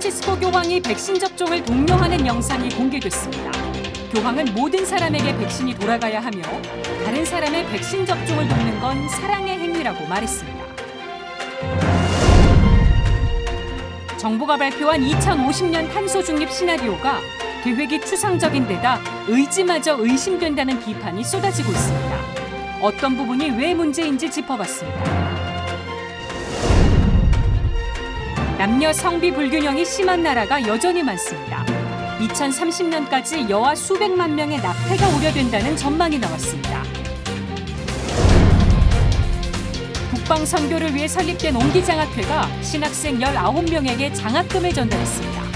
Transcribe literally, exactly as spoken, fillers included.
프란치스코 교황이 백신 접종을 독려하는 영상이 공개됐습니다. 교황은 모든 사람에게 백신이 돌아가야 하며 다른 사람의 백신 접종을 돕는 건 사랑의 행위라고 말했습니다. 정부가 발표한 이천오십 년 탄소 중립 시나리오가 계획이 추상적인 데다 의지마저 의심된다는 비판이 쏟아지고 있습니다. 어떤 부분이 왜 문제인지 짚어봤습니다. 남녀 성비 불균형이 심한 나라가 여전히 많습니다. 이천삼십 년까지 여아 수백만 명의 낙태가 우려된다는 전망이 나왔습니다. 국방 선교를 위해 설립된 옹기장학회가 신학생 열아홉 명에게 장학금을 전달했습니다.